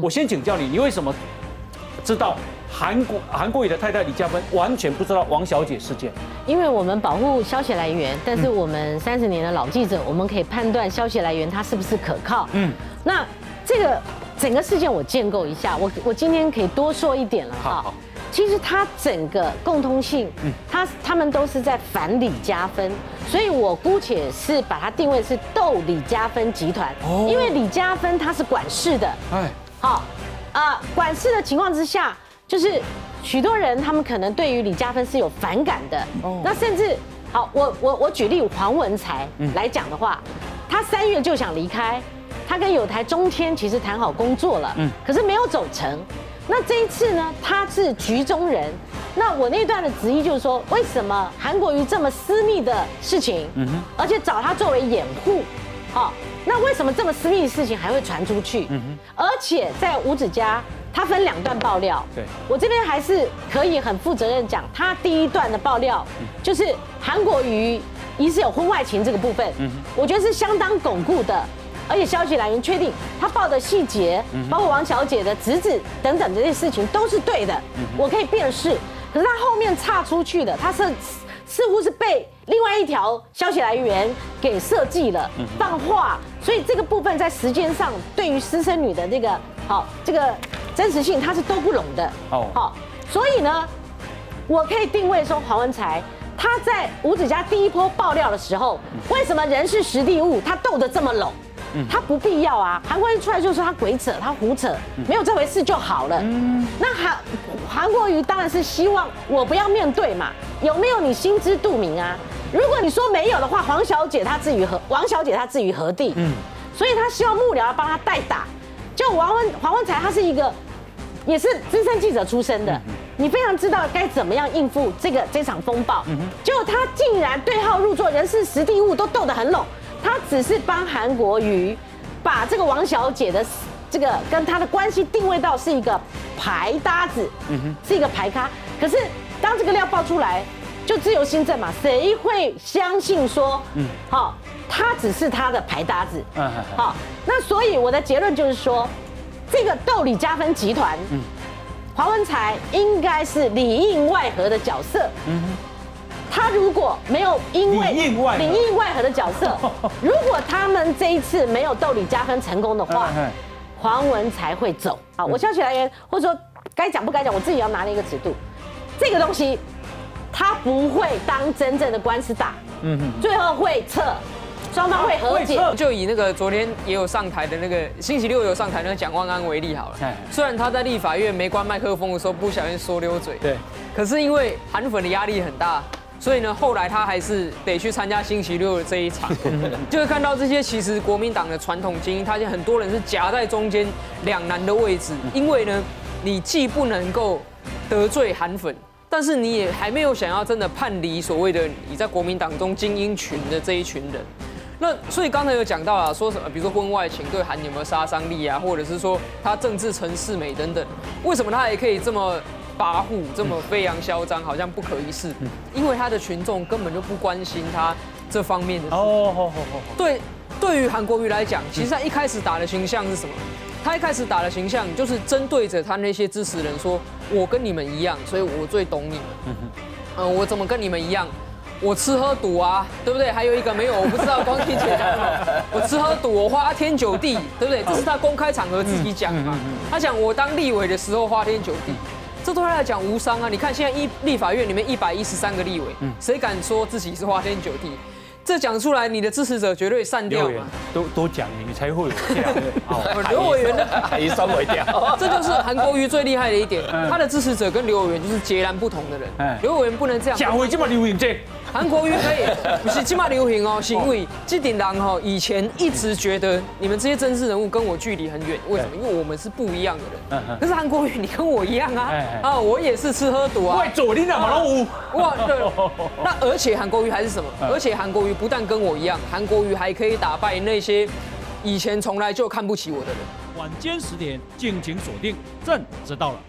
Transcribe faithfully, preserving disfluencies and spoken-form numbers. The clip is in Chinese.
我先请教你，你为什么知道韩国韩国瑜的太太李嘉芬完全不知道王小姐事件？ 因为我们保护消息来源，但是我们三十年的老记者，我们可以判断消息来源它是不是可靠。嗯，那这个整个事件我建构一下，我我今天可以多说一点了哈。其实它整个共通性，嗯，它他们都是在反李嘉芬，所以我姑且是把它定位是斗李嘉芬集团。哦，因为李嘉芬她是管事的，哎，好，啊，管事的情况之下，就是许多人他们可能对于李嘉芬是有反感的。哦，那甚至好，我我我举例黄文才来讲的话，他三月就想离开，他跟友台中天其实谈好工作了，嗯，可是没有走成。那这一次呢，他是局中人。那我那段的质疑就是说，为什么韩国瑜这么私密的事情，嗯哼，而且找他作为掩护，好，那为什么这么私密的事情还会传出去？嗯哼，而且在吴子嘉，他分两段爆料。对，我这边还是可以很负责任讲，他第一段的爆料就是韩国瑜疑似有婚外情这个部分，嗯哼，我觉得是相当巩固的。而且消息来源确定，他报的细节，包括王小姐的侄子等等这些事情都是对的，我可以辨识。可是他后面岔出去的，他是似乎是被另外一条消息来源给设计了放话，所以这个部分在时间上对于私生女的这个好这个真实性，它是都不拢的。哦，好，所以呢，我可以定位说黄文才。他在吴子嘉第一波爆料的时候，为什么人是实地物，他斗得这么拢？他不必要啊！韩国瑜出来就说他鬼扯，他胡扯，没有这回事就好了。那韩韩国瑜当然是希望我不要面对嘛，有没有你心知肚明啊？如果你说没有的话，黄小姐她至于何王小姐她至于何地？嗯，所以他希望幕僚要帮他代打。就王文黄文才他是一个也是资深记者出身的。你非常知道该怎么样应付这个这场风暴，结果他竟然对号入座，人事实地物都斗得很拢，他只是帮韩国瑜把这个王小姐的这个跟他的关系定位到是一个牌搭子，是一个牌咖。可是当这个料爆出来，就自由新政嘛，谁会相信说，好，他只是他的牌搭子？好，那所以我的结论就是说，这个斗李嘉芬集团。黄文才应该是里应外合的角色，嗯，他如果没有因为里应外里应外合的角色，如果他们这一次没有斗李嘉芬成功的话，黄文才会走。好，我消息来源或者说该讲不该讲，我自己要拿捏一个尺度，这个东西他不会当真正的官司打，嗯，最后会撤。双方会和解。 就以那个昨天也有上台的那个星期六有上台那个蒋万安为例好了。虽然他在立法院没关麦克风的时候不小心说溜嘴，对，可是因为韩粉的压力很大，所以呢后来他还是得去参加星期六的这一场。就会看到这些其实国民党的传统精英，他现在很多人是夹在中间两难的位置，因为呢你既不能够得罪韩粉。但是你也还没有想要真的叛离所谓的你在国民党中精英群的这一群人，那所以刚才有讲到啊，说什么比如说婚外情对韩有没有杀伤力啊，或者是说他政治陈世美等等，为什么他也可以这么跋扈、这么飞扬嚣张，好像不可一世？因为他的群众根本就不关心他这方面的事。哦，好好好。对，对于韩国瑜来讲，其实他一开始打的形象是什么？他一开始打的形象就是针对着他那些支持人说，我跟你们一样，所以我最懂你们。嗯呃，我怎么跟你们一样？我吃喝赌啊，对不对？还有一个没有，我不知道光听姐讲什么。我吃喝赌，我花天酒地，对不对？这是他公开场合自己讲嘛。他讲我当立委的时候花天酒地，这对他来讲无伤啊。你看现在一立法院里面一百一十三个立委，谁敢说自己是花天酒地？这讲出来，你的支持者绝对散掉嘛。 都都讲，你才会有这样。 刘委员的一酸尾掉， 这就是韩国瑜最厉害的一点，他的支持者跟刘委员就是截然不同的人。刘委员不能这样。 讲回这么流行这。 韩国瑜可以，不是这么流行哦，是因为这顶人哈以前一直觉得你们这些政治人物跟我距离很远，为什么？因为我们是不一样的人。可是韩国瑜你跟我一样啊，啊，我也是吃喝赌啊。 喂，左领导马龙五。 哇，对。那而且韩国瑜还是什么？而且韩国瑜不但跟我一样，韩国瑜还可以打败那些以前从来就看不起我的人。 晚间十点，敬请锁定，朕知道了。